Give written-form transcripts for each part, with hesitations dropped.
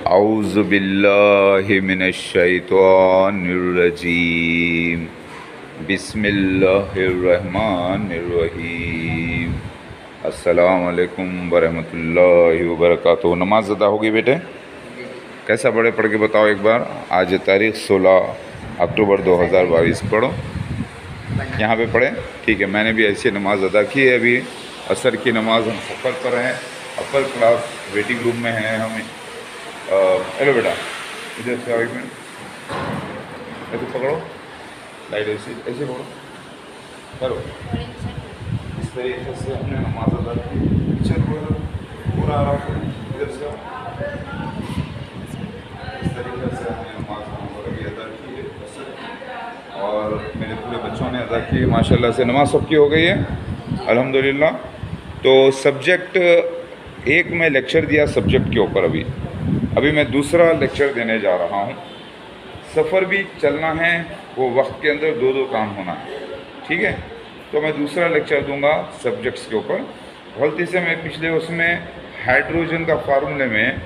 औज़ु बिल्लाहि मिनश्शैतानिर्रजीम बिस्मिल्लाहिर्रहमानिर्रहीम। अस्सलामु अलैकुम वरहमतुल्लाहि वबरकातुहू। नमाज अदा होगी बेटे? कैसा पढ़ के बताओ एक बार। आज तारीख़ 16 अक्टूबर 2022। पढ़ो, यहाँ पे पढ़े। ठीक है, मैंने भी ऐसी नमाज अदा की है। अभी असर की नमाज हम सफ़र पर हैं, अपर क्लास वेटिंग रूम में हैं हम। हेलो बेटा, इधर से आओ एक मिनट। ऐसे पकड़ो, लाइट ऐसे ऐसे पकड़ो, करो। इस तरीके से हमने नमाज अदा की। चल पूरा आराम करो, इधर से आओ। इस तरीके से हमने नमाज भी अदा की है और मेरे पूरे बच्चों ने अदा की माशाल्लाह से। नमाज सबकी हो गई है अल्हम्दुलिल्लाह। तो सब्जेक्ट एक में लेक्चर दिया सब्जेक्ट के ऊपर। अभी मैं दूसरा लेक्चर देने जा रहा हूँ। सफ़र भी चलना है, वो वक्त के अंदर दो काम होना है, ठीक है। तो मैं दूसरा लेक्चर दूंगा सब्जेक्ट्स के ऊपर। गलती से मैं पिछले उसमें हाइड्रोजन का फार्मूले में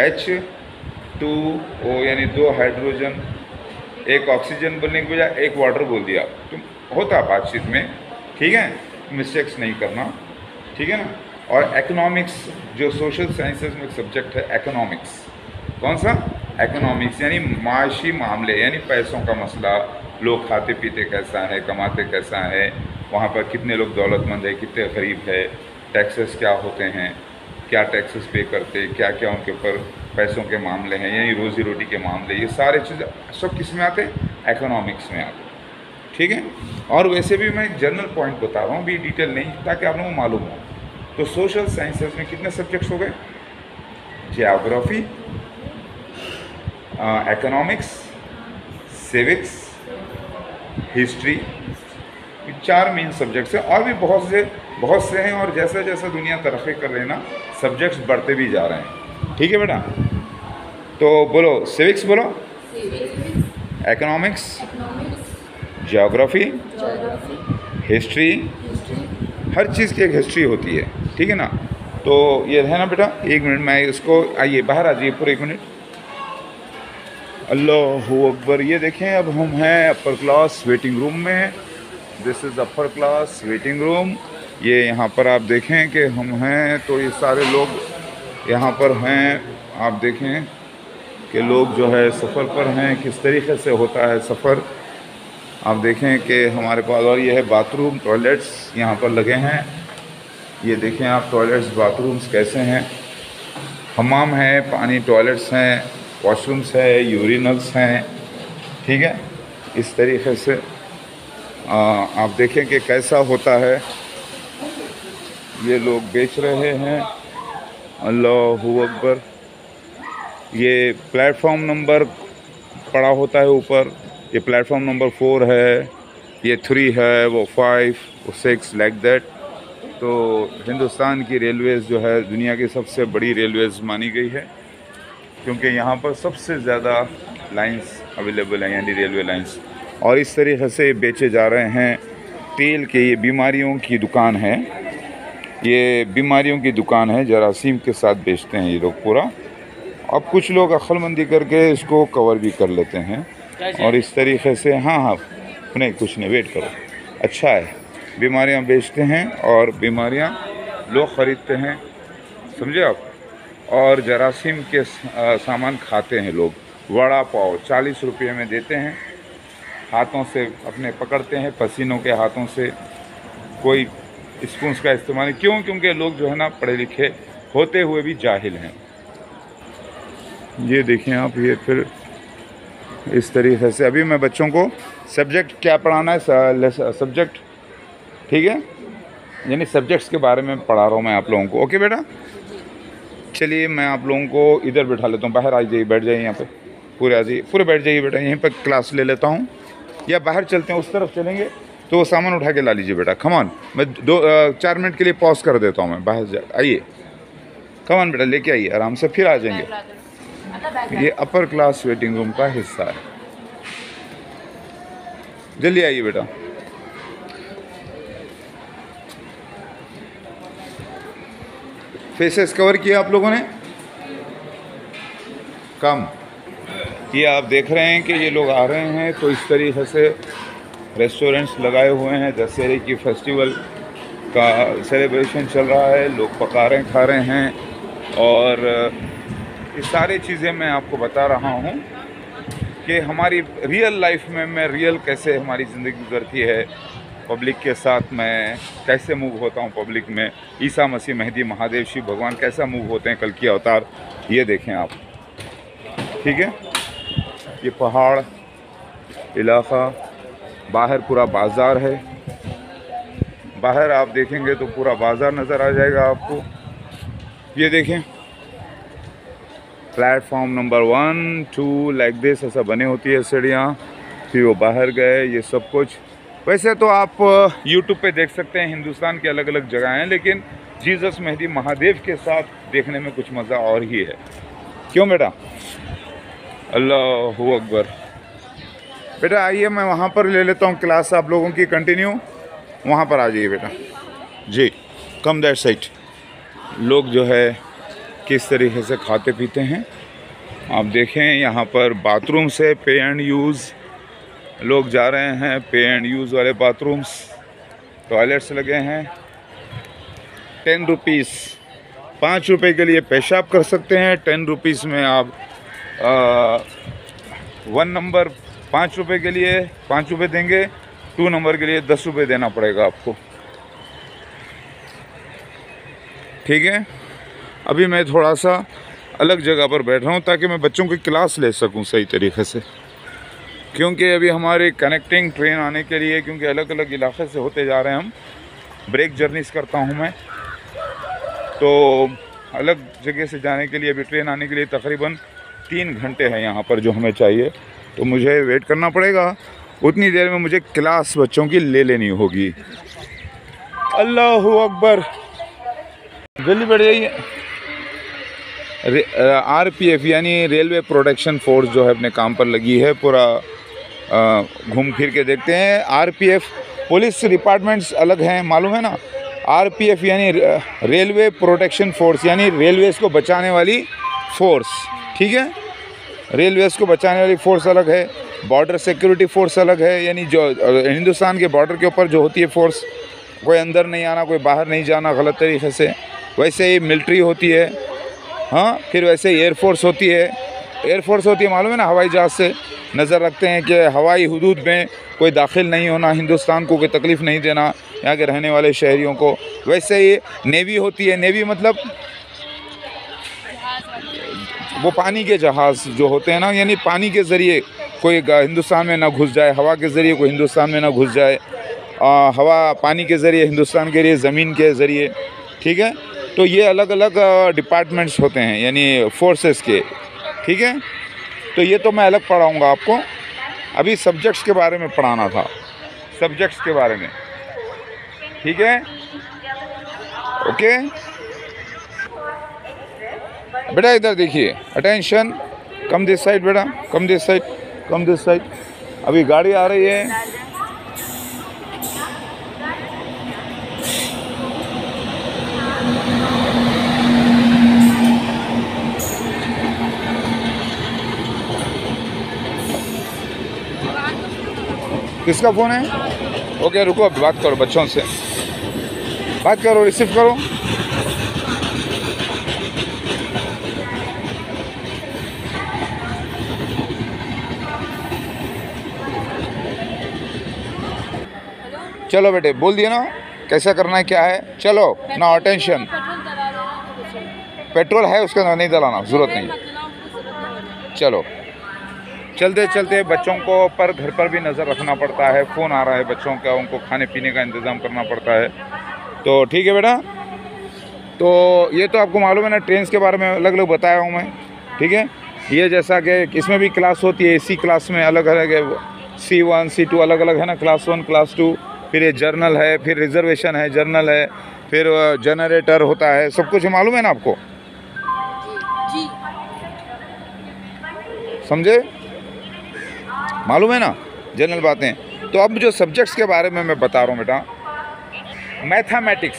H2O यानी 2 हाइड्रोजन एक ऑक्सीजन बोलने की बजाय एक वाटर बोल दिया। तो होता बातचीत में, ठीक है, मिस्टेक्स नहीं करना, ठीक है ना। और इकोनॉमिक्स जो सोशल साइंसेज में एक सब्जेक्ट है, इकोनॉमिक्स। कौन सा? इकोनॉमिक्स, यानी माशी मामले, यानी पैसों का मसला। लोग खाते पीते कैसा है, कमाते कैसा है, वहाँ पर कितने लोग दौलतमंद है, कितने गरीब है, टैक्सेस क्या होते हैं, क्या टैक्सेस पे करते, क्या क्या उनके ऊपर पैसों के मामले हैं, यानी रोज़ी रोटी के मामले। ये सारे चीज़ सब किस में आते हैं? इकोनॉमिक्स में आते हैं, ठीक है। और वैसे भी मैं एक जनरल पॉइंट बता रहा हूँ, भी डिटेल नहीं, ताकि आप लोगों को मालूम हो। तो सोशल साइंसेज में कितने सब्जेक्ट्स हो गए? Geography, economics, civics, history, 4 main subjects हैं। और भी बहुत से हैं। और जैसे जैसे दुनिया तरक्की कर रही है ना, सब्जेक्ट्स बढ़ते भी जा रहे हैं, ठीक है बेटा। तो बोलो, सिविक्स बोलो, इकोनॉमिक्स, जियोग्राफी, हिस्ट्री। हर चीज़ की एक हिस्ट्री होती है, ठीक है ना। तो ये है ना बेटा। एक मिनट, मैं इसको, आइए बाहर आ जाइए पूरे 1 मिनट। अल्लाहू अकबर। ये देखें, अब हम हैं अपर क्लास वेटिंग रूम में। This is upper class waiting room. ये यहाँ पर आप देखें कि हम हैं, तो ये सारे लोग यहाँ पर हैं। आप देखें कि लोग जो है सफ़र पर हैं, किस तरीके से होता है सफ़र। आप देखें कि हमारे पास, और ये है बाथरूम, टॉयलेट्स यहाँ पर लगे हैं। ये देखें आप, टॉयलेट्स बाथरूम्स कैसे हैं। हमाम है, पानी, टॉयलेट्स हैं, वॉशरूम्स है, यूरिनल्स हैं, ठीक है। इस तरीके से आप देखें कि कैसा होता है। ये लोग बेच रहे हैं। अल्लाहू अकबर। ये प्लेटफॉर्म नंबर पड़ा होता है ऊपर। ये प्लेटफॉर्म नंबर 4 है, ये 3 है, वो 5, वो 6, लाइक दैट। तो हिंदुस्तान की रेलवेज़ जो है दुनिया की सबसे बड़ी रेलवेज़ मानी गई है, क्योंकि यहाँ पर सबसे ज़्यादा लाइंस अवेलेबल हैं, यानी रेलवे लाइंस। और इस तरीके से बेचे जा रहे हैं तेल के। ये बीमारियों की दुकान है, ये बीमारियों की दुकान है, जरासीम के साथ बेचते हैं ये लोग पूरा। अब कुछ लोग अक्लमंदी करके इसको कवर भी कर लेते हैं। और इस तरीके से, हाँ, नहीं कुछ नहीं, वेट करो, अच्छा है। बीमारियां बेचते हैं और बीमारियां लोग ख़रीदते हैं, समझे आप। और जरासीम के सामान खाते हैं लोग। वड़ा पाव 40 रुपये में देते हैं, हाथों से अपने पकड़ते हैं, पसीनों के हाथों से। कोई स्पून्स का इस्तेमाल क्यों? क्योंकि लोग जो है ना पढ़े लिखे होते हुए भी जाहिल हैं। ये देखें आप, ये फिर इस तरीके से। अभी मैं बच्चों को सब्जेक्ट क्या पढ़ाना है, सब्जेक्ट, ठीक है, यानी सब्जेक्ट्स के बारे में पढ़ा रहा हूँ मैं आप लोगों को। ओके बेटा, चलिए मैं आप लोगों को इधर बैठा लेता हूँ। बाहर आ जाइए, बैठ जाइए यहाँ पे, पूरे आ जाइए, पूरे बैठ जाइए बेटा। यहीं पर क्लास ले लेता हूँ, या बाहर चलते हैं, उस तरफ चलेंगे तो वो सामान उठा के ला लीजिए बेटा। कमान, मैं 4 मिनट के लिए पॉज कर देता हूँ, मैं बाहर जा। आइए, कमान बेटा, लेके आइए आराम से, फिर आ जाएंगे। ये अपर क्लास वेटिंग रूम का हिस्सा है। जल्दी आइए बेटा। फेसेस कवर किया आप लोगों ने? कम। ये आप देख रहे हैं कि ये लोग आ रहे हैं, तो इस तरीके से रेस्टोरेंट्स लगाए हुए हैं। दशहरे की फेस्टिवल का सेलिब्रेशन चल रहा है, लोग पका रहे खा रहे हैं। और ये सारी चीज़ें मैं आपको बता रहा हूँ कि हमारी रियल लाइफ में मैं रियल कैसे हमारी ज़िंदगी गुजरती है, पब्लिक के साथ मैं कैसे मूव होता हूँ पब्लिक में। ईसा मसीह, मेहदी, महादेव, शिव भगवान कैसा मूव होते हैं, कल की अवतार, ये देखें आप। ठीक है, ये पहाड़ इलाका, बाहर पूरा बाज़ार है। बाहर आप देखेंगे तो पूरा बाज़ार नज़र आ जाएगा आपको। ये देखें, प्लेटफॉर्म नंबर 1, 2 लाइक दिस ऐसा बने होती है सीढ़ियाँ। फिर वो बाहर गए, ये सब कुछ। वैसे तो आप यूट्यूब पे देख सकते हैं, हिंदुस्तान की अलग अलग जगह हैं, लेकिन जीसस, मेहदी, महादेव के साथ देखने में कुछ मज़ा और ही है। क्यों बेटा? अल्लाहु अकबर। बेटा आइए, मैं वहाँ पर ले लेता हूँ क्लास आप लोगों की कंटिन्यू। वहाँ पर आ जाइए बेटा जी, कम दैट साइड। लोग जो है किस तरीके से खाते पीते हैं आप देखें। यहाँ पर बाथरूम से पे एंड यूज़ लोग जा रहे हैं, पे एंड यूज़ वाले बाथरूम्स, टॉयलेट्स लगे हैं। 10 रुपीज़, 5 रुपये के लिए पेशाब कर सकते हैं। 10 रुपीज़ में आप 1 नंबर 5 रुपये के लिए 5 रुपये देंगे, 2 नंबर के लिए 10 रुपये देना पड़ेगा आपको। ठीक है, अभी मैं थोड़ा सा अलग जगह पर बैठ रहा हूँ ताकि मैं बच्चों की क्लास ले सकूँ सही तरीके से, क्योंकि अभी हमारे कनेक्टिंग ट्रेन आने के लिए, क्योंकि अलग अलग इलाके से होते जा रहे हैं हम, ब्रेक जर्नीस करता हूँ मैं, तो अलग जगह से जाने के लिए अभी ट्रेन आने के लिए तकरीबन 3 घंटे हैं यहाँ पर जो हमें चाहिए, तो मुझे वेट करना पड़ेगा। उतनी देर में मुझे क्लास बच्चों की ले लेनी होगी। अल्लाहु अकबर, जल्दी बढ़ जाइए। RPF यानी रेलवे प्रोटेक्शन फोर्स जो है अपने काम पर लगी है। पूरा घूम फिर के देखते हैं। RPF पुलिस डिपार्टमेंट्स अलग हैं, मालूम है ना। RPF यानी रेलवे प्रोटेक्शन फोर्स, यानी रेलवेज़ को बचाने वाली फोर्स। ठीक है, रेलवेज़ को बचाने वाली फोर्स अलग है, बॉर्डर सिक्योरिटी फोर्स अलग है, यानी जो हिंदुस्तान के बॉर्डर के ऊपर जो होती है फोर्स, कोई अंदर नहीं आना, कोई बाहर नहीं जाना गलत तरीके से। वैसे ही मिलिट्री होती है, हाँ। फिर वैसे ही एयरफोर्स होती है। एयरफोर्स होती है, मालूम है ना, हवाई जहाज़ से नज़र रखते हैं कि हवाई हुदूद में कोई दाखिल नहीं होना, हिंदुस्तान को कोई तकलीफ़ नहीं देना, यहाँ के रहने वाले शहरियों को। वैसे ही नेवी होती है। नेवी मतलब वो पानी के जहाज़ जो होते हैं ना, यानी पानी के ज़रिए कोई हिंदुस्तान में ना घुस जाए, हवा के ज़रिए कोई हिंदुस्तान में ना घुस जाए, हवा पानी के ज़रिए हिंदुस्तान के लिए ज़मीन के ज़रिए। ठीक है, तो ये अलग अलग डिपार्टमेंट्स होते हैं, यानी फोर्सेस के। ठीक है, तो ये तो मैं अलग पढ़ाऊँगा आपको। अभी सब्जेक्ट्स के बारे में पढ़ाना था, सब्जेक्ट्स के बारे में। ठीक है, ओके बेटा, इधर देखिए, अटेंशन, कम दिस साइड बेटा, come this side, come this side. अभी गाड़ी आ रही है। किसका फ़ोन है? ओके रुको, अभी बात करो, बच्चों से बात करो, रिसीव करो। चलो बेटे, बोल दिए ना कैसा करना है, क्या है। चलो ना, अटेंशन। पेट्रोल है उसके अंदर, नहीं डलाना, ज़रूरत नहीं। चलो, चलते चलते बच्चों को पर घर पर भी नज़र रखना पड़ता है। फ़ोन आ रहा है बच्चों का, उनको खाने पीने का इंतज़ाम करना पड़ता है। तो ठीक है बेटा, तो ये तो आपको मालूम है ना, ट्रेन्स के बारे में अलग अलग बताया हूँ मैं। ठीक है, ये जैसा कि इसमें भी क्लास होती है, AC क्लास में अलग अलग है, C1 C2 अलग अलग है ना, क्लास 1 क्लास 2। फिर ये जर्नल है, फिर रिजर्वेशन है, जर्नल है, फिर जनरेटर होता है, सब कुछ मालूम है ना आपको? जी। समझे? मालूम है ना जनरल बातें। तो अब जो सब्जेक्ट्स के बारे में मैं बता रहा हूँ बेटा,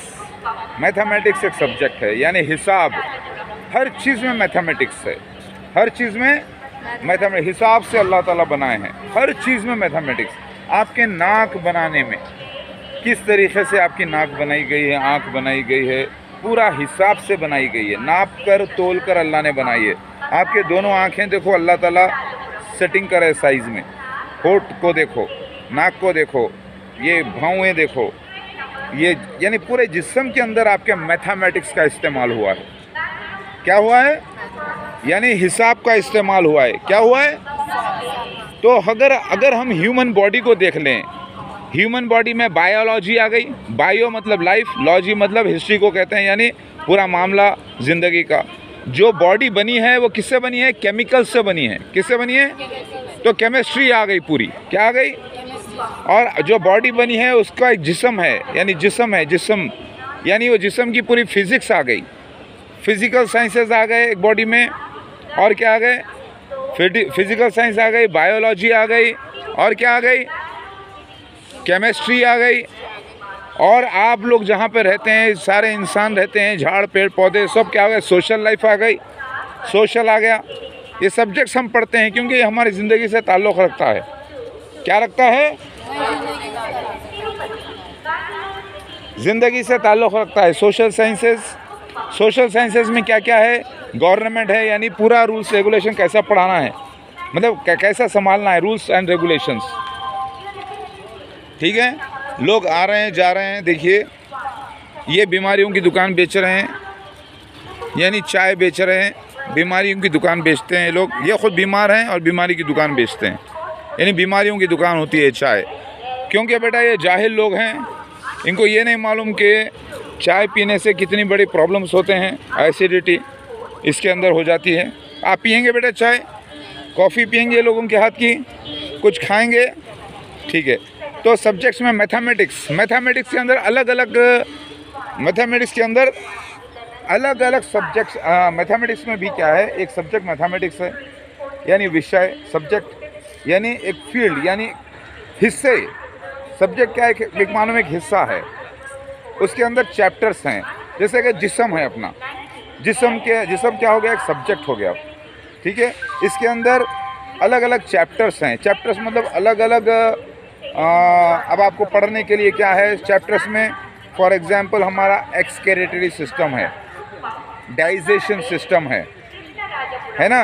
मैथमेटिक्स एक सब्जेक्ट है, यानी हिसाब, हर चीज़ में मैथमेटिक्स है। हर चीज़ में मैथमेटिक्स, हिसाब से अल्लाह ताला बनाए हैं, हर चीज़ में मैथमेटिक्स। आपके नाक बनाने में किस तरीके से आपकी नाक बनाई गई है, आँख बनाई गई है, पूरा हिसाब से बनाई गई है, नाप कर तोल कर अल्लाह ने बनाई है। आपके दोनों आँखें देखो अल्लाह ताला सेटिंग करे साइज़ में, होठ को देखो, नाक को देखो, ये भौएँ देखो, ये यानी पूरे जिस्म के अंदर आपके मैथमेटिक्स का इस्तेमाल हुआ है। क्या हुआ है? यानी हिसाब का इस्तेमाल हुआ है। क्या हुआ है? तो अगर हम ह्यूमन बॉडी को देख लें, ह्यूमन बॉडी में बायोलॉजी आ गई। बायो मतलब लाइफ, लॉजी मतलब हिस्ट्री को कहते हैं, यानी पूरा मामला ज़िंदगी का। जो बॉडी बनी है वो किससे बनी है? केमिकल से बनी है। किससे बनी है? तो केमिस्ट्री आ गई पूरी। क्या आ गई? और जो बॉडी बनी है उसका एक जिस्म है, यानी जिस्म है, जिस्म यानी वो जिस्म की पूरी फिज़िक्स आ गई, फिज़िकल साइंसेस आ गए एक बॉडी में। और क्या आ गए? फिज़िकल साइंस आ गई, बायोलॉजी आ गई, और क्या आ गई? केमिस्ट्री आ गई। और आप लोग जहाँ पे रहते हैं, सारे इंसान रहते हैं, झाड़ पेड़ पौधे सब क्या आ गए? सोशल लाइफ आ गई, सोशल आ गया। ये सब्जेक्ट्स हम पढ़ते हैं क्योंकि ये हमारी ज़िंदगी से ताल्लुक़ रखता है। क्या रखता है? ज़िंदगी से ताल्लुक़ रखता है। सोशल साइंसेस में क्या क्या है? गवर्नमेंट है, यानी पूरा रूल्स रेगुलेशन कैसा पढ़ाना है, मतलब कैसा संभालना है, रूल्स एंड रेगुलेशंस। ठीक है, लोग आ रहे हैं जा रहे हैं। देखिए ये बीमारियों की दुकान बेच रहे हैं, यानी चाय बेच रहे हैं, बीमारियों की दुकान बेचते हैं लोग। ये खुद बीमार हैं और बीमारी की दुकान बेचते हैं, यानी बीमारियों की दुकान होती है चाय। क्योंकि बेटा ये जाहिल लोग हैं, इनको ये नहीं मालूम कि चाय पीने से कितनी बड़ी प्रॉब्लम्स होते हैं। एसिडिटी इसके अंदर हो जाती है। आप पियेंगे बेटा चाय, कॉफ़ी पियेंगे लोगों के हाथ की, कुछ खाएंगे, ठीक है। तो सब्जेक्ट्स में मैथमेटिक्स के अंदर अलग अलग सब्जेक्ट्स। मैथमेटिक्स में भी क्या है? एक सब्जेक्ट मैथमेटिक्स है, यानी विषय, सब्जेक्ट यानी एक फील्ड, यानी हिस्से। सब्जेक्ट क्या है? एक मानो एक हिस्सा है, उसके अंदर चैप्टर्स हैं। जैसे कि जिस्म है अपना, जिस्म क्या हो गया? एक सब्जेक्ट हो गया, ठीक है। इसके अंदर अलग अलग चैप्टर्स हैं। चैप्टर्स मतलब अलग अलग अब आपको पढ़ने के लिए क्या है चैप्टर्स में? फॉर एग्जांपल हमारा एक्सक्रीटरी सिस्टम है, डाइजेशन सिस्टम है ना,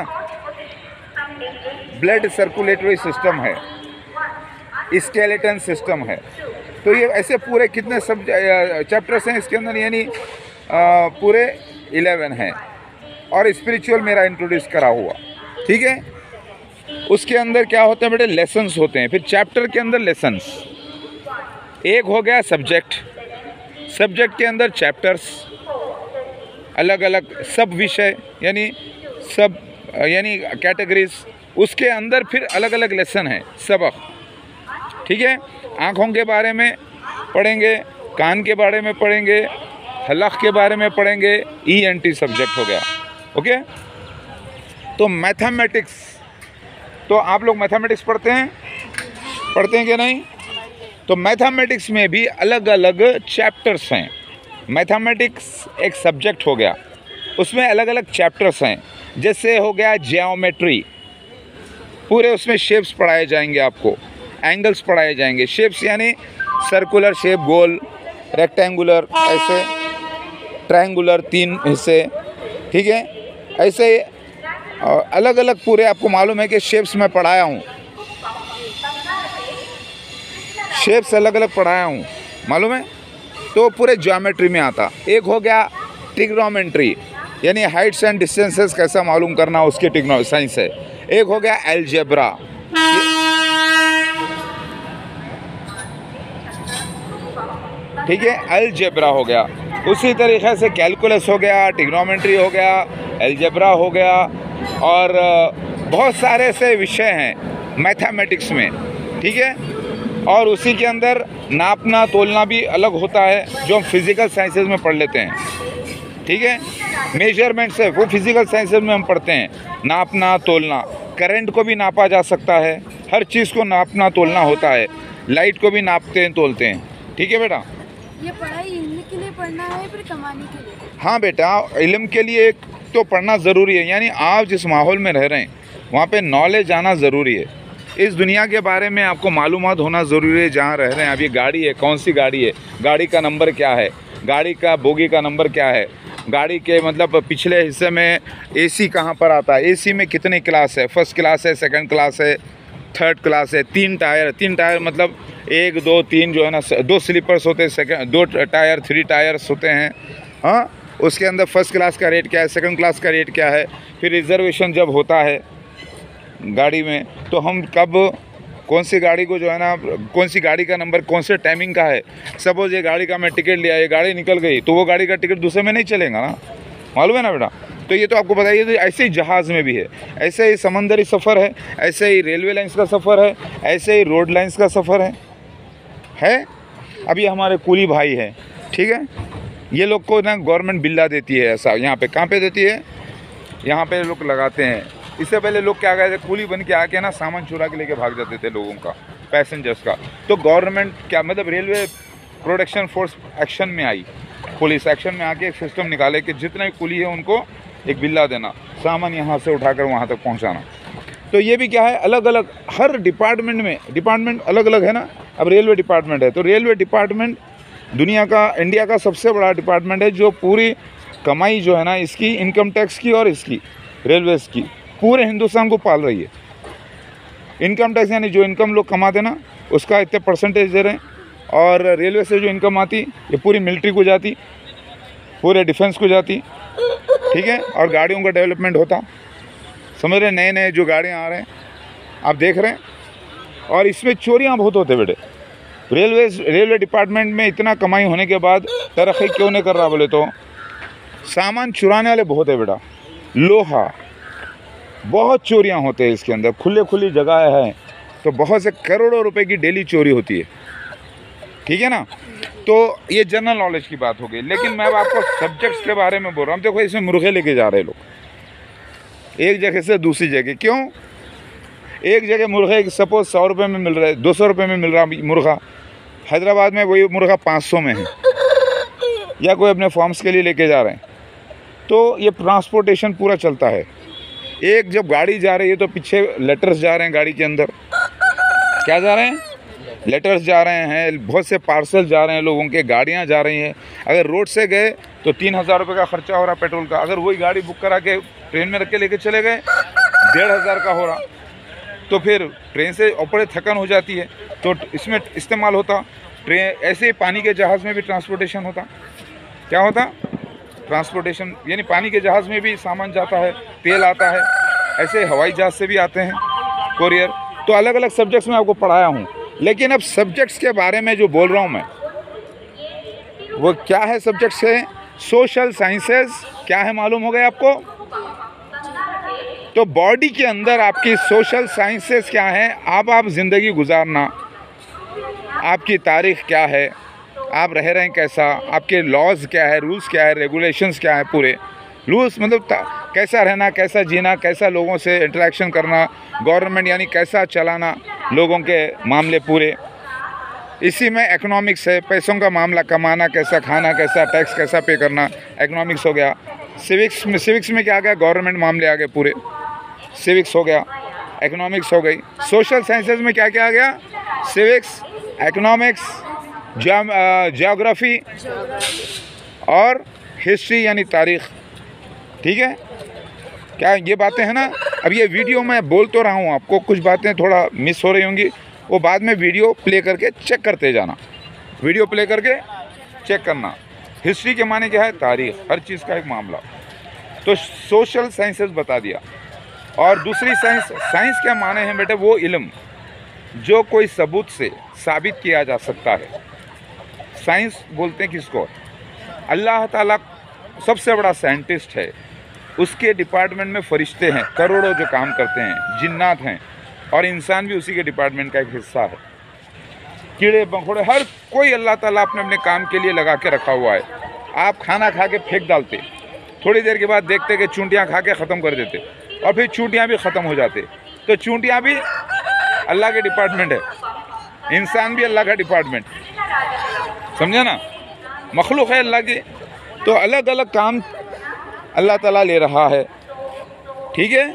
ब्लड सर्कुलेटरी सिस्टम है, स्केलेटन सिस्टम है। तो ये ऐसे पूरे कितने सब चैप्टर्स हैं इसके अंदर, यानी पूरे 11 हैं। और स्पिरिचुअल मेरा इंट्रोड्यूस करा हुआ, ठीक है। उसके अंदर क्या होते हैं बेटे? लेसन्स होते हैं। फिर चैप्टर के अंदर लेसन्स। एक हो गया सब्जेक्ट के अंदर चैप्टर्स, अलग अलग सब विषय, यानी कैटेगरीज। उसके अंदर फिर अलग अलग लेसन है, सबक, ठीक है। आँखों के बारे में पढ़ेंगे, कान के बारे में पढ़ेंगे, हलक के बारे में पढ़ेंगे। ENT सब्जेक्ट हो गया, ओके। तो मैथमेटिक्स, तो आप लोग मैथमेटिक्स पढ़ते हैं कि नहीं? तो मैथमेटिक्स में भी अलग अलग चैप्टर्स हैं। मैथमेटिक्स एक सब्जेक्ट हो गया, उसमें अलग अलग चैप्टर्स हैं। जैसे हो गया ज्योमेट्री, पूरे उसमें शेप्स पढ़ाए जाएंगे आपको, एंगल्स पढ़ाए जाएंगे। शेप्स यानी सर्कुलर शेप, गोल, रेक्टेंगुलर, ऐसे ट्रायंगुलर, 3 हिस्से, ठीक है। ऐसे अलग अलग पूरे आपको मालूम है कि शेप्स मैं पढ़ाया हूँ, शेप्स अलग अलग पढ़ाया हूँ, मालूम है। तो पूरे ज्योमेट्री में आता। एक हो गया ट्रिग्नोमेट्री, यानी हाइट्स एंड डिस्टेंसेस कैसा मालूम करना, उसकी साइंस है। एक हो गया अलजेब्रा, ठीक है, अलजेब्रा हो गया। उसी तरीके से कैलकुलस हो गया, ट्रिग्नोमेट्री हो गया, अलजेब्रा हो गया, और बहुत सारे ऐसे विषय हैं मैथमेटिक्स में, ठीक है। और उसी के अंदर नापना तोलना भी अलग होता है, जो हम फिज़िकल साइंसेज में पढ़ लेते हैं, ठीक है। मेजरमेंट्स है वो फिज़िकल साइंसेज में हम पढ़ते हैं, नापना तोलना। करंट को भी नापा जा सकता है, हर चीज़ को नापना तोलना होता है। लाइट को भी नापते हैं तोलते हैं, ठीक है बेटा। ये पढ़ाई इल्म के लिए पढ़ना है फिर कमाने के लिए? हाँ बेटा, इल्म के लिए एक तो पढ़ना ज़रूरी है। यानी आप जिस माहौल में रह रहे हैं वहाँ पे नॉलेज आना ज़रूरी है। इस दुनिया के बारे में आपको मालूमात होना ज़रूरी है जहाँ रह रहे हैं। अब ये गाड़ी है, कौन सी गाड़ी है, गाड़ी का नंबर क्या है, गाड़ी का बोगी का नंबर क्या है, गाड़ी के मतलब पिछले हिस्से में एसी कहाँ पर आता है, एसी में कितनी क्लास है, फर्स्ट क्लास है, सेकंड क्लास है, थर्ड क्लास है, तीन टायर मतलब 1 2 3 जो है ना, 2 स्लीपर्स होते हैं, सेकंड 2 टायर 3 टायर्स होते हैं। हाँ, उसके अंदर फर्स्ट क्लास का रेट क्या है, सेकंड क्लास का रेट क्या है। फिर रिजर्वेशन जब होता है गाड़ी में तो हम कब कौन सी गाड़ी को जो है ना, कौन सी गाड़ी का नंबर कौन से टाइमिंग का है। सपोज़ ये गाड़ी का मैं टिकट लिया, ये गाड़ी निकल गई तो वो गाड़ी का टिकट दूसरे में नहीं चलेगा ना, मालूम है ना बेटा। तो ये तो आपको बताइए। तो ऐसे ही जहाज़ में भी है, ऐसे ही समंदरी सफ़र है, ऐसे ही रेलवे लाइन्स का सफ़र है, ऐसे ही रोड लाइन्स का सफ़र है। अभी हमारे कूली भाई हैं, ठीक है, ये लोग को ना गवर्नमेंट बिल्ला देती है ऐसा। यहाँ पे कहाँ पे देती है, यहाँ पे लोग लगाते हैं। इससे पहले लोग क्या कहते थे, कूली बन के आके ना सामान चुरा के लेके भाग जाते थे लोगों का, पैसेंजर्स का। तो गवर्नमेंट क्या मतलब रेलवे प्रोटेक्शन फोर्स एक्शन में आई, पुलिस एक्शन में आके एक सिस्टम निकाले कि जितने कूली है उनको एक बिल्ला देना, सामान यहाँ से उठाकर वहाँ तक पहुँचाना। तो ये भी क्या है, अलग अलग हर डिपार्टमेंट में, डिपार्टमेंट अलग अलग है ना। अब रेलवे डिपार्टमेंट है तो रेलवे डिपार्टमेंट दुनिया का, इंडिया का सबसे बड़ा डिपार्टमेंट है जो पूरी कमाई जो है ना इसकी, इनकम टैक्स की और इसकी रेलवेज़ की, पूरे हिंदुस्तान को पाल रही है। इनकम टैक्स यानी जो इनकम लोग कमाते ना उसका इतने परसेंटेज दे रहे हैं, और रेलवे से जो इनकम आती ये पूरी मिलिट्री को जाती, पूरे डिफेंस को जाती, ठीक है। और गाड़ियों का डेवलपमेंट होता, समझ रहे, नए नए जो गाड़ियाँ आ रहे हैं आप देख रहे हैं। और इसमें चोरियाँ बहुत होते बेटे। रेलवे डिपार्टमेंट में इतना कमाई होने के बाद तरक्की क्यों नहीं कर रहा बोले तो सामान चुराने वाले बहुत है बेटा। लोहा बहुत चोरियां होते हैं इसके अंदर, खुली जगह है तो बहुत से करोड़ों रुपए की डेली चोरी होती है, ठीक है ना। तो ये जनरल नॉलेज की बात हो गई। लेकिन मैं अब आपको सब्जेक्ट्स के बारे में बोल रहा हूँ। देखो इसमें मुर्गे लेके जा रहे लोग एक जगह से दूसरी जगह। क्यों? एक जगह मुर्गे सपोज 100 रुपये में मिल रहा है, 200 रुपये में मिल रहा मुर्गा, हैदराबाद में वही मुर्गा 500 में है, या कोई अपने फार्म्स के लिए लेके जा रहे हैं। तो ये ट्रांसपोर्टेशन पूरा चलता है। एक जब गाड़ी जा रही है तो पीछे लेटर्स जा रहे हैं, गाड़ी के अंदर क्या जा रहे हैं, लेटर्स जा रहे हैं, बहुत से पार्सल जा रहे हैं, लोगों के गाड़ियां जा रही हैं। अगर रोड से गए तो 3000 रुपये का खर्चा हो रहा पेट्रोल का। अगर वही गाड़ी बुक करा के ट्रेन में रख के लेके चले गए 1500 का हो रहा। तो फिर ट्रेन से ऊपर थकन हो जाती है तो इसमें इस्तेमाल होता ट्रेन। ऐसे ही पानी के जहाज़ में भी ट्रांसपोर्टेशन होता। क्या होता? ट्रांसपोर्टेशन यानी पानी के जहाज़ में भी सामान जाता है, तेल आता है। ऐसे हवाई जहाज़ से भी आते हैं कोरियर। तो अलग अलग सब्जेक्ट्स में आपको पढ़ाया हूँ। लेकिन अब सब्जेक्ट्स के बारे में जो बोल रहा हूँ मैं वो क्या है, सब्जेक्ट्स है सोशल साइंसेज। क्या है मालूम हो गया आपको? तो बॉडी के अंदर आपकी सोशल साइंसेस क्या है, आप ज़िंदगी गुजारना, आपकी तारीख़ क्या है, आप रह रहे हैं कैसा, आपके लॉज क्या है, रूल्स क्या है, रेगुलेशंस क्या है। पूरे रूल्स मतलब कैसा रहना, कैसा जीना, कैसा लोगों से इंटरेक्शन करना, गवर्नमेंट यानी कैसा चलाना लोगों के मामले पूरे। इसी में इकोनॉमिक्स है, पैसों का मामला, कमाना, कैसा खाना, कैसा टैक्स कैसा पे करना, इकोनॉमिक्स हो गया। सिविक्स में क्या गया, गवर्नमेंट मामले आ गए पूरे, सिविक्स हो गया, इकोनॉमिक्स हो गई। सोशल साइंसेज में क्या क्या आ गया, सिविक्स, इकोनॉमिक्स, ज्योग्राफी और हिस्ट्री यानी तारीख़, ठीक है। क्या ये बातें हैं ना। अब ये वीडियो मैं बोल तो रहा हूँ आपको, कुछ बातें थोड़ा मिस हो रही होंगी, वो बाद में वीडियो प्ले करके चेक करते जाना, वीडियो प्ले करके चेक करना। हिस्ट्री के माने क्या है, तारीख़, हर चीज़ का एक मामला। तो सोशल साइंसेस बता दिया। और दूसरी साइंस क्या माने हैं बेटे, वो इल्म जो कोई सबूत से साबित किया जा सकता है। साइंस बोलते हैं किसको? अल्लाह ताला सबसे बड़ा साइंटिस्ट है, उसके डिपार्टमेंट में फरिश्ते हैं करोड़ों जो काम करते हैं, जिन्नात हैं, और इंसान भी उसी के डिपार्टमेंट का एक हिस्सा है। कीड़े मकोड़े हर कोई अल्लाह ताला अपने अपने काम के लिए लगा के रखा हुआ है। आप खाना खा के फेंक डालते, थोड़ी देर के बाद देखते कि चूंटियाँ खा के ख़त्म कर देते, और फिर चूंटियाँ भी ख़त्म हो जाते। तो चूंटियाँ भी अल्लाह के डिपार्टमेंट है, इंसान भी अल्लाह का डिपार्टमेंट, समझे ना, मखलूक है अल्लाह की। तो अलग अलग काम अल्लाह ताला ले रहा है। ठीक है,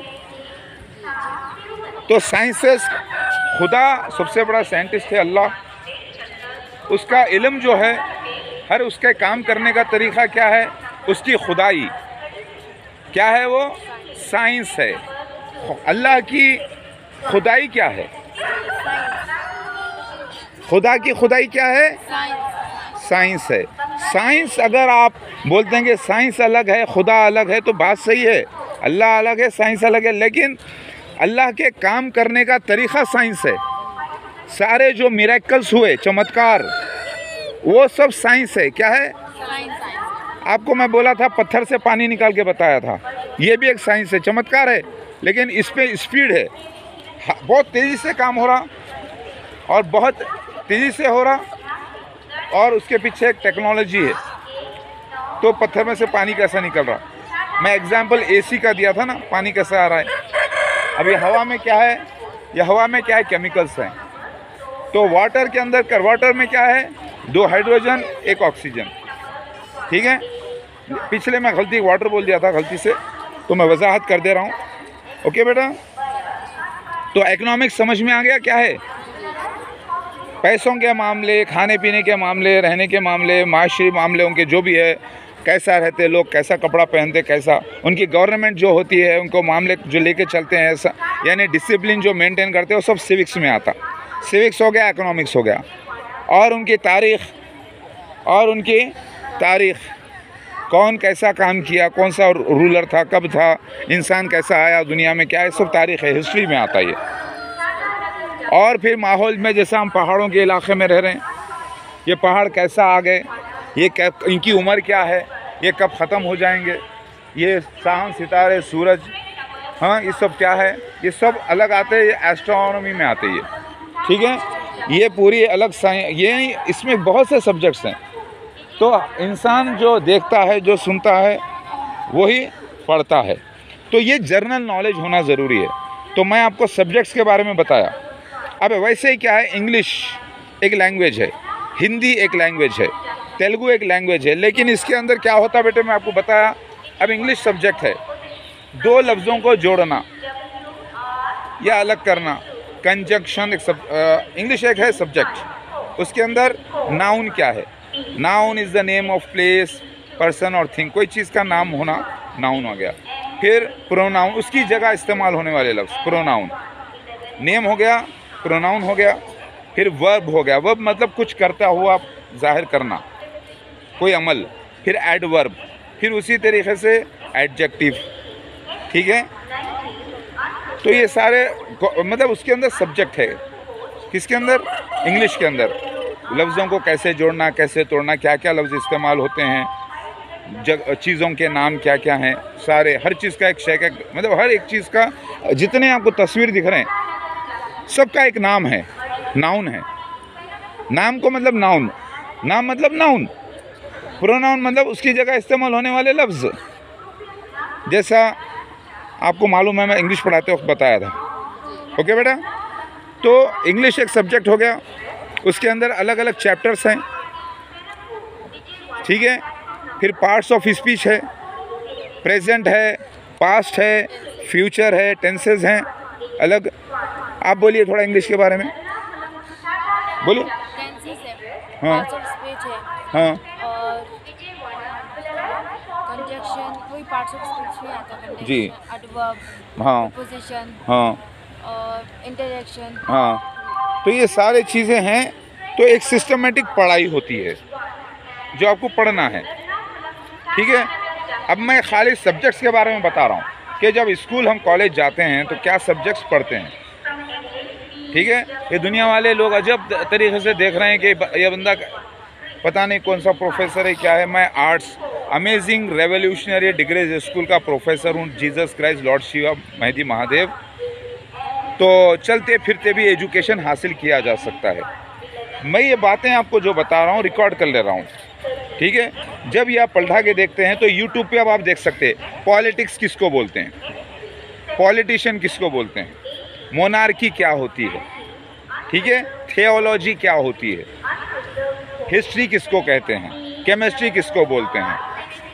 तो साइंसेस, खुदा सबसे बड़ा साइंटिस्ट है अल्लाह। उसका इल्म जो है, हर उसके काम करने का तरीक़ा क्या है, उसकी खुदाई क्या है, वो साइंस है। अल्लाह की खुदाई क्या है, खुदा की खुदाई क्या है, साइंस है। साइंस, अगर आप बोलते हैं कि साइंस अलग है, खुदा अलग है, तो बात सही है, अल्लाह अलग है, साइंस अलग है, लेकिन अल्लाह के काम करने का तरीक़ा साइंस है। सारे जो मिरेकल्स हुए, चमत्कार, वो सब साइंस है। क्या है, आपको मैं बोला था पत्थर से पानी निकाल के बताया था, ये भी एक साइंस है, चमत्कार है, लेकिन इस पे स्पीड है, बहुत तेज़ी से काम हो रहा और बहुत तेज़ी से हो रहा, और उसके पीछे एक टेक्नोलॉजी है। तो पत्थर में से पानी कैसा निकल रहा, मैं एग्जांपल एसी का दिया था ना, पानी कैसा आ रहा है। अभी हवा में क्या है, या हवा में क्या है, केमिकल्स हैं। तो वाटर के अंदर, वाटर में क्या है, 2 हाइड्रोजन 1 ऑक्सीजन। ठीक है, पिछले मैं गलती वाटर बोल दिया था गलती से, तो मैं वजाहत कर दे रहा हूँ। ओके बेटा, तो इकोनॉमिक्स समझ में आ गया क्या है, पैसों के मामले, खाने पीने के मामले, रहने के मामले, माशरी मामले उनके जो भी है, कैसा रहते लोग, कैसा कपड़ा पहनते, कैसा उनकी गवर्नमेंट जो होती है, उनको मामले जो लेके चलते हैं, ऐसा यानी डिसिप्लिन जो मेंटेन करते हैं, वो सब सिविक्स में आता। सिविक्स हो गया, इकोनॉमिक्स हो गया। और उनकी तारीख़, कौन कैसा काम किया, कौन सा रूलर था, कब था, इंसान कैसा आया दुनिया में, क्या है, सब तारीख़ है, हिस्ट्री में आता है। और फिर माहौल में, जैसा हम पहाड़ों के इलाके में रह रहे हैं, ये पहाड़ कैसा आ गए, ये इनकी उम्र क्या है, ये कब ख़त्म हो जाएंगे, ये चाँद सितारे सूरज, हाँ, ये सब क्या है, ये सब अलग आते हैं, ये एस्ट्रोनॉमी में आते हैं। ठीक है, ये पूरी अलग साइंस, ये इसमें बहुत से सब्जेक्ट्स हैं। तो इंसान जो देखता है, जो सुनता है, वही पढ़ता है। तो ये जनरल नॉलेज होना ज़रूरी है। तो मैं आपको सब्जेक्ट्स के बारे में बताया। अब वैसे ही क्या है, इंग्लिश एक लैंग्वेज है, हिंदी एक लैंग्वेज है, तेलुगु एक लैंग्वेज है, लेकिन इसके अंदर क्या होता है बेटे, मैं आपको बताया। अब इंग्लिश सब्जेक्ट है, 2 लफ्ज़ों को जोड़ना या अलग करना, कंजक्शन एक इंग्लिश एक है सब्जेक्ट। उसके अंदर नाउन क्या है, noun is the name of place, person और थिंग, कोई चीज़ का नाम होना नाउन हो गया। फिर प्रोनाउन, उसकी जगह इस्तेमाल होने वाले लफ्ज़, प्रोनाउन, नेम हो गया, प्रोनाउन हो गया। फिर वर्ब हो गया, वर्ब मतलब कुछ करता हुआ जाहिर करना, कोई अमल। फिर एडवर्ब, फिर उसी तरीके से एडजेक्टिव। ठीक है, तो ये सारे मतलब उसके अंदर सब्जेक्ट है। किसके अंदर, इंग्लिश के अंदर। लफ्ज़ों को कैसे जोड़ना, कैसे तोड़ना, क्या क्या लफ्ज़ इस्तेमाल होते हैं, चीज़ों के नाम क्या क्या हैं, सारे, हर चीज़ का एक शेक, मतलब हर एक चीज़ का, जितने आपको तस्वीर दिख रहे हैं, सबका एक नाम है, नाउन है। नाम को मतलब नाउन, नाम मतलब नाउन, प्रोनाउन मतलब उसकी जगह इस्तेमाल होने वाले लफ्ज़। जैसा आपको मालूम है, मैं इंग्लिश पढ़ाते वक्त बताया था। ओके बेटा, तो इंग्लिश एक सब्जेक्ट हो गया, उसके अंदर अलग अलग चैप्टर्स हैं। ठीक है, फिर पार्ट्स ऑफ स्पीच है, प्रेजेंट है, पास्ट है, फ्यूचर है, टेंसेस हैं अलग। आप बोलिए थोड़ा इंग्लिश के बारे में, बोलिए। हाँ हाँ, और कंजक्शन कोई पार्ट्स ऑफ स्पीच में आता है जी, एडवर्ब, हाँ, प्रीपोजिशन, हाँ, और इंटरजेक्शन, हाँ। तो ये सारी चीज़ें हैं। तो एक सिस्टमेटिक पढ़ाई होती है जो आपको पढ़ना है। ठीक है, अब मैं खाली सब्जेक्ट्स के बारे में बता रहा हूँ कि जब स्कूल हम कॉलेज जाते हैं तो क्या सब्जेक्ट्स पढ़ते हैं। ठीक है, ये दुनिया वाले लोग अजब तरीके से देख रहे हैं कि ये बंदा पता नहीं कौन सा प्रोफेसर है, क्या है। मैं arts amazing revolutionary degrees school का प्रोफेसर हूँ, Jesus Christ lord Shiva Mehdi Mahadev. तो चलते फिरते भी एजुकेशन हासिल किया जा सकता है। मैं ये बातें आपको जो बता रहा हूँ रिकॉर्ड कर ले रहा हूँ। ठीक है, जब ये आप पलटा के देखते हैं तो यूट्यूब पे अब आप देख सकते हैं पॉलिटिक्स किसको बोलते हैं, पॉलिटिशियन किसको बोलते हैं, मोनार्की क्या होती है, ठीक है, थियोलॉजी क्या होती है, हिस्ट्री किसको कहते हैं, केमिस्ट्री किसको बोलते हैं,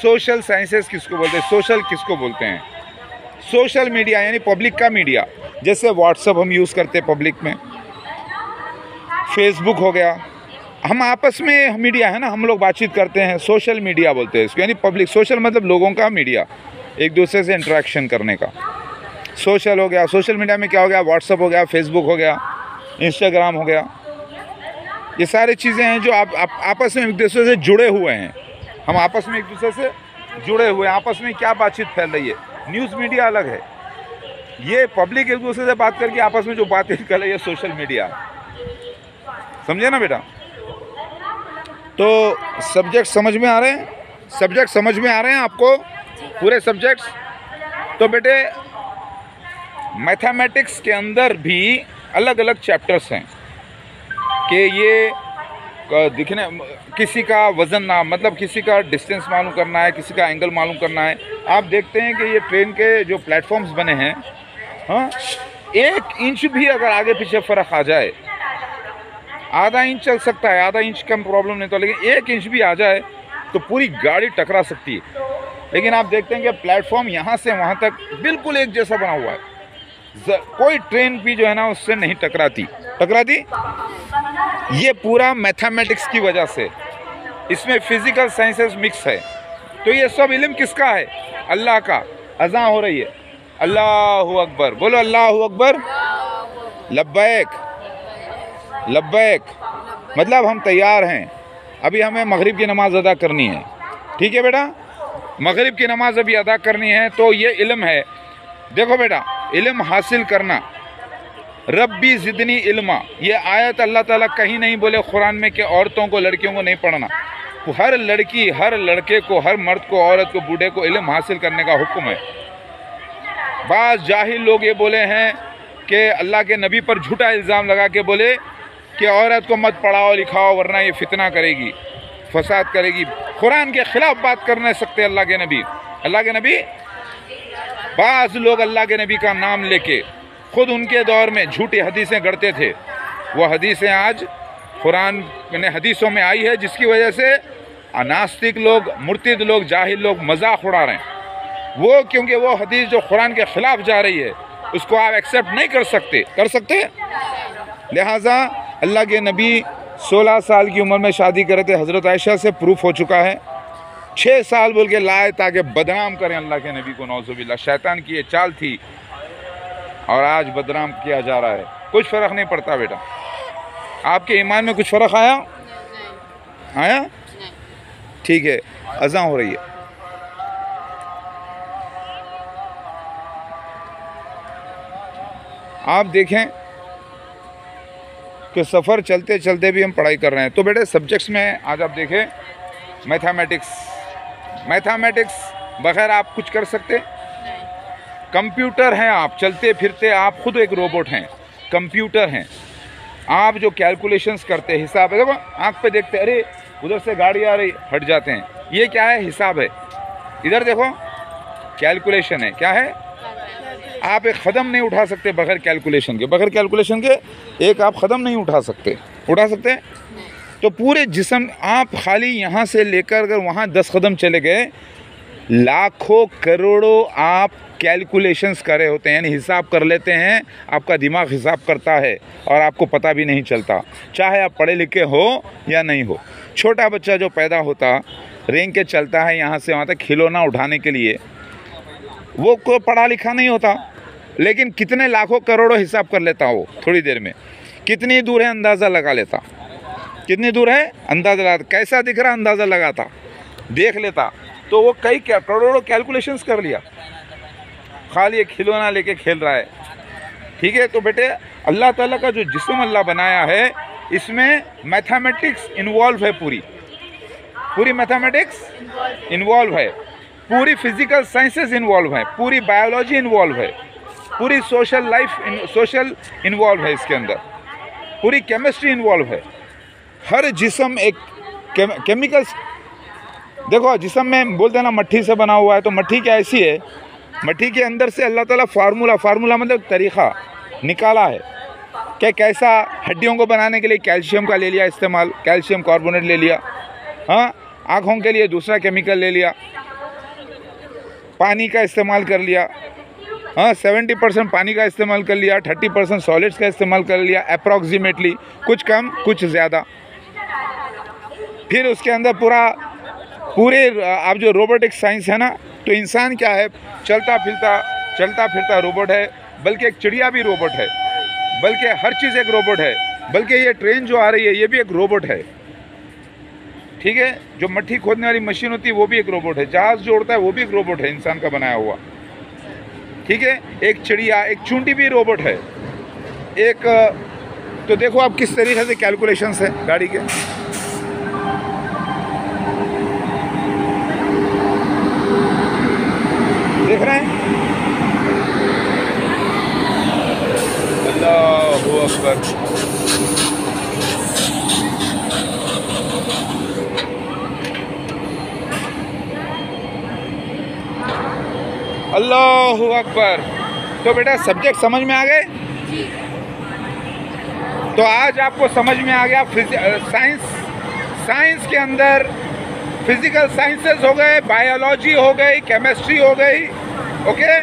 सोशल साइंसेस किसको बोलते हैं, सोशल किसको बोलते हैं? सोशल मीडिया यानी पब्लिक का मीडिया। जैसे व्हाट्सअप हम यूज़ करते हैं पब्लिक में, फेसबुक हो गया, हम आपस में मीडिया है ना, हम लोग बातचीत करते हैं, सोशल मीडिया बोलते हैं इसको। यानी पब्लिक, सोशल मतलब लोगों का मीडिया, एक दूसरे से इंटरेक्शन करने का सोशल हो गया। सोशल मीडिया में क्या हो गया, व्हाट्सअप हो गया, फेसबुक हो गया, इंस्टाग्राम हो गया, ये सारी चीज़ें हैं जो आप आपस में एक दूसरे से जुड़े हुए हैं। हम आपस में एक दूसरे से जुड़े हुए हैं, आपस में क्या बातचीत फैल रही है। न्यूज़ मीडिया अलग है, ये पब्लिक एक दूसरे से बात करके आपस में जो बातें कर रही है सोशल मीडिया, समझे ना बेटा? तो सब्जेक्ट समझ में आ रहे हैं? सब्जेक्ट समझ में आ रहे हैं आपको पूरे सब्जेक्ट्स? तो बेटे मैथमेटिक्स के अंदर भी अलग अलग चैप्टर्स हैं कि ये दिखने, किसी का वज़न ना, मतलब किसी का डिस्टेंस मालूम करना है, किसी का एंगल मालूम करना है। आप देखते हैं कि ये ट्रेन के जो प्लेटफॉर्म्स बने हैं, हाँ, 1 इंच भी अगर आगे पीछे फ़र्क आ जाए, आधा इंच चल सकता है, आधा इंच कम प्रॉब्लम नहीं, तो लेकिन 1 इंच भी आ जाए तो पूरी गाड़ी टकरा सकती है। लेकिन आप देखते हैं कि प्लेटफॉर्म यहाँ से वहाँ तक बिल्कुल एक जैसा बना हुआ है, कोई ट्रेन भी जो है ना उससे नहीं टकराती। ये पूरा मैथमेटिक्स की वजह से, इसमें फिजिकल साइंसेस मिक्स है। तो ये सब इल्म किसका है? अल्लाह का। अज़ान हो रही है, अल्लाहु अकबर, बोलो अल्लाहु अकबर, लब्बैक लब्बैक, मतलब हम तैयार हैं। अभी हमें मगरिब की नमाज़ अदा करनी है, ठीक है बेटा? मगरिब की नमाज़ अभी अदा करनी है, तो ये इल्म है। देखो बेटा, इल्म हासिल करना, रब्बी ज़िदनी इल्मा, ये आयत अल्लाह ताला कहीं नहीं बोले कुरान में कि औरतों को, लड़कियों को नहीं पढ़ना। हर लड़की, हर लड़के को, हर मर्द को, औरत को, बूढ़े को इल्म हासिल करने का हुक्म है। बाज़ जाहिल लोग ये बोले हैं कि अल्लाह के नबी पर झूठा इल्ज़ाम लगा के बोले कि औरत को मत पढ़ाओ लिखाओ वरना ये फितना करेगी, फसाद करेगी। कुरान के ख़िलाफ़ बात कर नहीं सकते अल्लाह के नबी। अल्लाह के नबी, बाज़ लोग अल्लाह के नबी का नाम लेके खुद उनके दौर में झूठी हदीसें गढ़ते थे। वो हदीसें आज कुरान ने हदीसों में आई है, जिसकी वजह से नास्तिक लोग, मुर्तिद लोग, जाहिल लोग मजाक उड़ा रहे हैं। वो क्योंकि वो हदीस जो कुरान के ख़िलाफ़ जा रही है उसको आप एक्सेप्ट नहीं कर सकते। लिहाजा अल्लाह के नबी 16 साल की उम्र में शादी करे थे, हज़रत आयशा से प्रूफ हो चुका है। 6 साल बोल के लाए ताकि बदनाम करें अल्लाह के नबी को, नौज़ुबिल्लाह। शैतान की ये चाल थी और आज बदनाम किया जा रहा है। कुछ फ़र्क नहीं पड़ता बेटा। आपके ईमान में कुछ फ़र्क आया? ठीक है, अज़ान हो रही है। आप देखें कि सफ़र चलते चलते भी हम पढ़ाई कर रहे हैं। तो बेटे सब्जेक्ट्स में आज आप देखें, मैथमेटिक्स बगैर आप कुछ कर सकते? कंप्यूटर हैं आप, चलते फिरते आप खुद एक रोबोट हैं, कंप्यूटर हैं आप, जो कैलकुलेशंस करते, हिसाब है। देखो आँख पे देखते, अरे उधर से गाड़ी आ रही, हट जाते हैं, ये क्या है? हिसाब है। इधर देखो कैलकुलेशन है, क्या है? आप एक कदम नहीं उठा सकते बगैर कैलकुलेशन के। बगैर कैलकुलेशन के एक आप कदम नहीं उठा सकते। तो पूरे जिस्म आप खाली यहाँ से लेकर अगर वहाँ 10 कदम चले गए, लाखों करोड़ों आप कैलकुलेशंस कर रहे होते हैं, यानी हिसाब कर लेते हैं। आपका दिमाग हिसाब करता है और आपको पता भी नहीं चलता, चाहे आप पढ़े लिखे हो या नहीं हो। छोटा बच्चा जो पैदा होता, रेंग के चलता है यहाँ से वहाँ तक खिलौना उठाने के लिए, वो कोई पढ़ा लिखा नहीं होता, लेकिन कितने लाखों करोड़ों हिसाब कर लेता वो थोड़ी देर में। कितनी दूर है अंदाज़ा लगा लेता, कितनी दूर है अंदाज़ा लगाता, कैसा दिख रहा अंदाज़ा लगाता, देख लेता। तो वो कई करोड़ों कैलकुलेशंस कर लिया, खाली एक खिलौना लेके खेल रहा है। ठीक है, तो बेटे अल्लाह ताला का जो जिस्म अल्लाह बनाया है, इसमें मैथमेटिक्स इन्वॉल्व है, पूरी मैथमेटिक्स इन्वॉल्व है, पूरी फिजिकल साइंसेस इन्वॉल्व है, पूरी बायोलॉजी इन्वॉल्व है, पूरी सोशल इन्वॉल्व है इसके अंदर, पूरी केमिस्ट्री इन्वॉल्व है। हर जिस्म एक केमिकल्स, देखो जिस्म में बोलते हैं ना मट्टी से बना हुआ है, तो मट्टी क्या ऐसी है, मट्टी के अंदर से अल्लाह ताला फार्मूला मतलब तरीक़ा निकाला है कि कैसा हड्डियों को बनाने के लिए कैल्शियम का ले लिया इस्तेमाल, कैल्शियम कार्बोनेट ले लिया, हाँ, आँखों के लिए दूसरा केमिकल ले लिया, पानी का इस्तेमाल कर लिया, हाँ 70% पानी का इस्तेमाल कर लिया, 30% सॉलिड्स का इस्तेमाल कर लिया अप्रॉक्सीमेटली, कुछ कम कुछ ज़्यादा। फिर उसके अंदर पूरे आप जो रोबोटिक साइंस है ना, तो इंसान क्या है, चलता फिरता रोबोट है, बल्कि एक चिड़िया भी रोबोट है, बल्कि हर चीज़ एक रोबोट है, बल्कि ये ट्रेन जो आ रही है ये भी एक रोबोट है, ठीक है। जो मट्टी खोदने वाली मशीन होती है वो भी एक रोबोट है, जहाज़ जो उड़ता है वो भी एक रोबोट है, इंसान का बनाया हुआ, ठीक है। एक चिड़िया, एक चूंटी भी रोबोट है, एक तो देखो आप किस तरीके से कैलकुलेशंस है गाड़ी के। देख रहे हैं, अल्लाहू अकबर। अल्लाहू अकबर। तो बेटा सब्जेक्ट समझ में आ गए? तो आज आपको समझ में आ गया साइंस के अंदर फिजिकल साइंसेस हो गए, बायोलॉजी हो गई, केमिस्ट्री हो गई, ओके।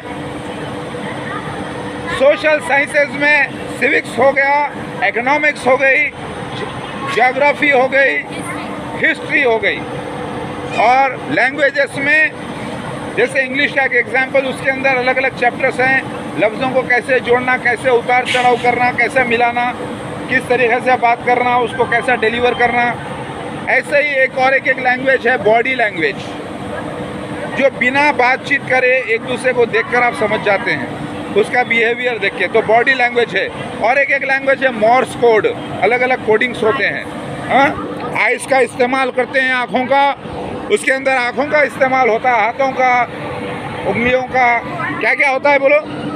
सोशल साइंसेस में सिविक्स हो गया, इकोनॉमिक्स हो गई, ज्योग्राफी हो गई, हिस्ट्री हो गई। और लैंग्वेजेस में जैसे इंग्लिश का एक एग्जाम्पल, उसके अंदर अलग अलग चैप्टर्स हैं, लफ्ज़ों को कैसे जोड़ना, कैसे उतार चढ़ाव करना, कैसे मिलाना, किस तरीके से बात करना, उसको कैसा डिलीवर करना। ऐसे ही एक लैंग्वेज है बॉडी लैंग्वेज, जो बिना बातचीत करे एक दूसरे को देखकर आप समझ जाते हैं, उसका बिहेवियर देख के, तो बॉडी लैंग्वेज है। और एक लैंग्वेज है मॉर्स कोड, अलग अलग कोडिंग्स होते हैं, हाँ। आइस का इस्तेमाल करते हैं, आँखों का, उसके अंदर आँखों का इस्तेमाल होता है, हाथों का, उंगलियों का, क्या क्या होता है बोलो,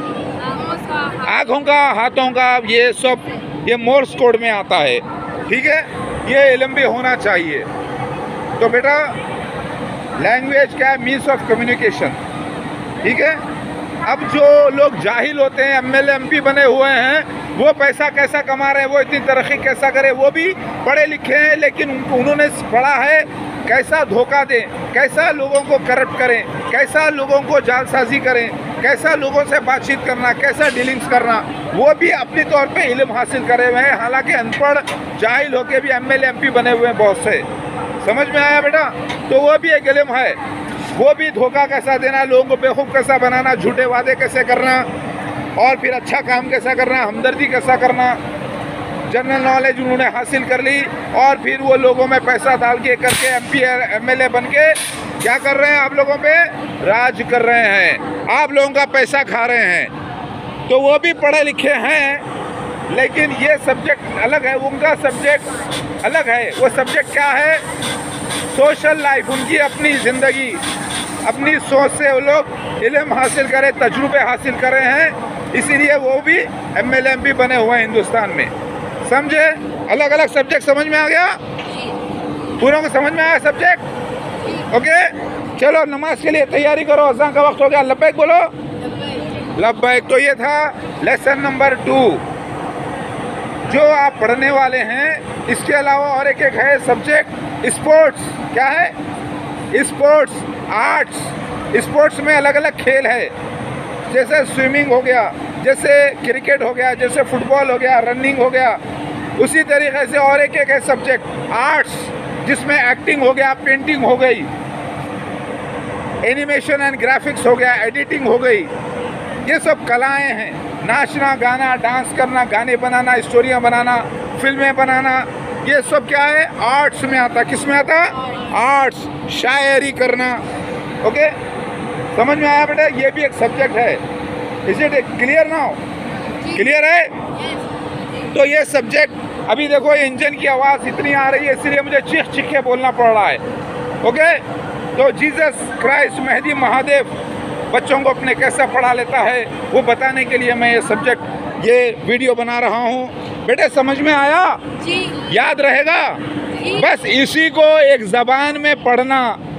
आँखों का, हाथों का, ये सब ये मोर्स कोड में आता है, ठीक है। ये इल्म भी होना चाहिए। तो बेटा लैंग्वेज क्या है, मीन्स ऑफ कम्युनिकेशन, ठीक है। अब जो लोग जाहिल होते हैं, एमएलए एमपी बने हुए हैं, वो पैसा कैसा कमा रहे हैं, वो इतनी तरक्की कैसा करें, वो भी पढ़े लिखे हैं, लेकिन उन्होंने पढ़ा है कैसा धोखा दें, कैसा लोगों को करप्ट करें, कैसा लोगों को जालसाजी करें, कैसा लोगों से बातचीत करना, कैसा डीलिंग्स करना, वो भी अपने तौर पे इल्म हासिल करे हुए हैं। हालांकि अनपढ़ जाहिल होके भी एमएलए एमपी बने हुए हैं बहुत से। समझ में आया बेटा? तो वो भी एक इल्म है, वो भी धोखा कैसा देना, लोगों को बेवकूफ़ कैसा बनाना, झूठे वादे कैसे करना, और फिर अच्छा काम कैसा करना, हमदर्दी कैसा करना, जनरल नॉलेज उन्होंने हासिल कर ली, और फिर वो लोगों में पैसा डाल के करके एमपी एमएलए बन के क्या कर रहे हैं, आप लोगों पे राज कर रहे हैं, आप लोगों का पैसा खा रहे हैं। तो वो भी पढ़े लिखे हैं, लेकिन ये सब्जेक्ट अलग है, उनका सब्जेक्ट अलग है। वो सब्जेक्ट क्या है, सोशल लाइफ, उनकी अपनी ज़िंदगी, अपनी सोच से वो लोग इल्म हासिल करें, तजुर्बे हासिल कर रहे हैं, इसीलिए वो भी एमएलए एमपी बने हुए हैं हिंदुस्तान में। समझे? अलग अलग सब्जेक्ट समझ में आ गया? पूरों को समझ में आया सब्जेक्ट? ओके, चलो नमाज के लिए तैयारी करो, अज़ान का वक्त हो गया। लब्बैक बोलो, लब्बैक। तो ये था लेसन नंबर 2 जो आप पढ़ने वाले हैं। इसके अलावा और एक है सब्जेक्ट स्पोर्ट्स। क्या है? Sports, arts. स्पोर्ट्स में अलग अलग खेल है, जैसे स्विमिंग हो गया, जैसे क्रिकेट हो गया, जैसे फुटबॉल हो गया, रनिंग हो गया। उसी तरीके से और एक है सब्जेक्ट आर्ट्स, जिसमें एक्टिंग हो गया, पेंटिंग हो गई, एनिमेशन एंड ग्राफिक्स हो गया, एडिटिंग हो गई। ये सब कलाएं हैं, नाचना, गाना, डांस करना, गाने बनाना, स्टोरियां बनाना, फिल्में बनाना, ये सब क्या है, आर्ट्स में आता। किस में आता? आर्ट्स। शायरी करना। ओके, समझ में आया बेटा? ये भी एक सब्जेक्ट है। Is it clear now? Clear है? तो ये सब्जेक्ट, अभी देखो ये इंजन की आवाज़ इतनी आ रही है, इसलिए मुझे चीख चीख के बोलना पड़ रहा है। ओके, तो जीसस क्राइस्ट मेहदी महादेव बच्चों को अपने कैसा पढ़ा लेता है, वो बताने के लिए मैं ये सब्जेक्ट, ये वीडियो बना रहा हूँ। बेटे समझ में आया? जी। याद रहेगा? जी। बस इसी को एक ज़बान में पढ़ना,